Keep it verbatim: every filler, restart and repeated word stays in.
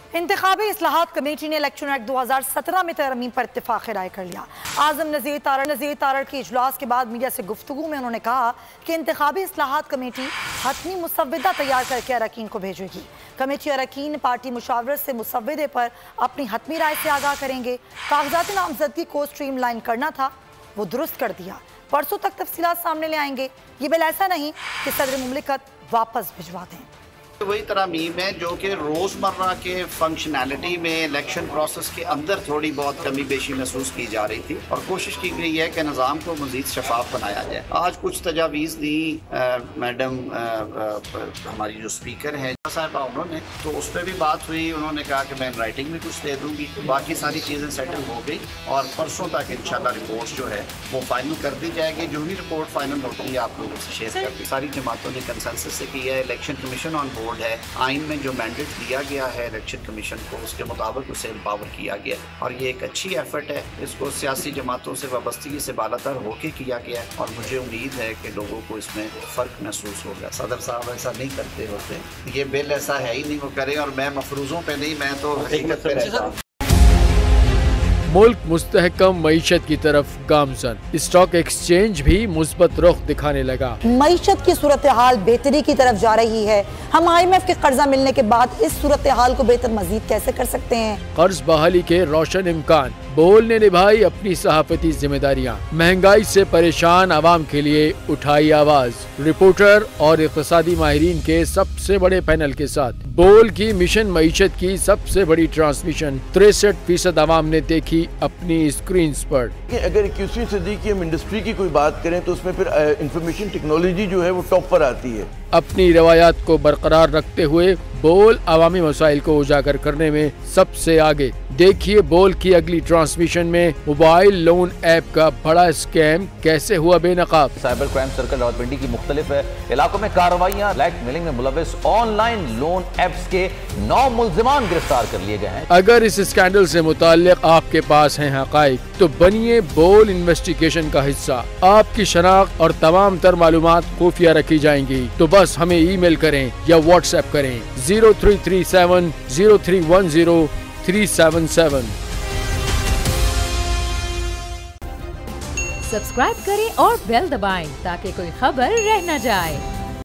इंतखाबी इस्लाहात कमेटी ने election act दो हज़ार सत्रह में तरमीम पर इत्तेफाक राय कर लिया। आजम नज़ीर तारड़ नज़ीर तारड़ के इजलास के बाद मीडिया से गुफ्तगू में उन्होंने कहा कि इंतखाबी इस्लाहात कमेटी हतमी मुसव्वदा तैयार करके अरकान को भेजेगी। कमेटी अरकान पार्टी मुशावरत से मुसव्वदे पर अपनी हतमी राय से आगाह करेंगे। कागजात नामजदगी को स्ट्रीम लाइन करना था, वो दुरुस्त कर दिया। परसों तक तफसीलात सामने ले आएंगे। ये बिल ऐसा नहीं कि सदर मुमलिकत वापस भिजवा दें। वही तरमीम है जो कि रोज़मर्रा के फंक्शनैलिटी में इलेक्शन प्रोसेस के अंदर थोड़ी बहुत कमी बेशी महसूस की जा रही थी और कोशिश की गई है कि निज़ाम को मज़ीद शफाफ बनाया जाए। आज कुछ तजावीज़ दी मैडम हमारी जो स्पीकर है साहबा उन्होंने, तो उस पर भी बात हुई। उन्होंने कहा कि मैं राइटिंग में कुछ दे दूँगी। बाकी सारी चीज़ें सेटल हो गई और परसों तक इंशाल्लाह रिपोर्ट जो है वो फाइनल कर दी जाएगी। जो भी रिपोर्ट फाइनल होती है आप लोगों से शेयर कर दी। सारी जमातों ने कंसेंसस से किया है। इलेक्शन कमीशन ऑन बोर्ड है। आइन में जो मैंडेट दिया गया है इलेक्शन कमीशन को, उसके मुताबिक उसे एम्पावर किया गया और ये एक अच्छी एफर्ट है। इसको सियासी जमातों से वाबस्तगी से बालातर होके किया गया है और मुझे उम्मीद है कि लोगों को इसमें फ़र्क महसूस होगा। सदर साहब ऐसा नहीं करते होते, ये बिल ऐसा है ही नहीं वो करे और मैं मफरूज़ों पे नहीं, मैं तो हकीकत पे रहता हूँ। मुल्क मुस्तहकम मईशत की तरफ गामजन, स्टॉक एक्सचेंज भी मुस्बत रुख दिखाने लगा। मईशत की सूरत हाल बेहतरी की तरफ जा रही है। हम आई एम एफ के कर्जा मिलने के बाद इस सूरत हाल को बेहतर मजीद कैसे कर सकते हैं? कर्ज बहाली के रोशन इम्कान। बोल ने निभाई अपनी सहाफती जिम्मेदारियाँ। महंगाई से परेशान आवाम के लिए उठाई आवाज। रिपोर्टर और इक़्तिसादी माहिरीन के सबसे बड़े पैनल के साथ बोल की मिशन मईशत की सबसे बड़ी ट्रांसमिशन तिरसठ फीसद आवाम ने देखी अपनी स्क्रीन पर। अगर इक्कीसवीं सदी की हम इंडस्ट्री की कोई बात करें तो उसमें फिर इंफॉर्मेशन टेक्नोलॉजी जो है वो टॉप पर आती है। अपनी रवायात को बरकरार रखते हुए बोल अवामी मसाइल को उजागर करने में सबसे आगे। देखिए बोल की अगली ट्रांसमिशन में मोबाइल लोन ऐप का बड़ा स्कैम कैसे हुआ बेनकाब। साइबर क्राइम सर्कल रावलपिंडी की मुख्तलिफ इलाकों में कार्रवाइयाँ। ब्लैक मेलिंग में मुलविस ऑनलाइन लोन ऐप्स के नौ मुल्जिमान गिरफ्तार कर लिए गए हैं। अगर इस स्कैंडल से मुताल्लिक आपके पास हैं हकाइक तो बनिए बोल इन्वेस्टिगेशन का हिस्सा। आपकी शनाख्त और तमाम तर मालूमात खुफिया रखी जाएंगी, तो बस हमें ईमेल करें या व्हाट्सएप करें zero three three seven zero three one zero three seven seven. Subscribe करें और बेल दबाएं ताकि कोई खबर रह न जाए।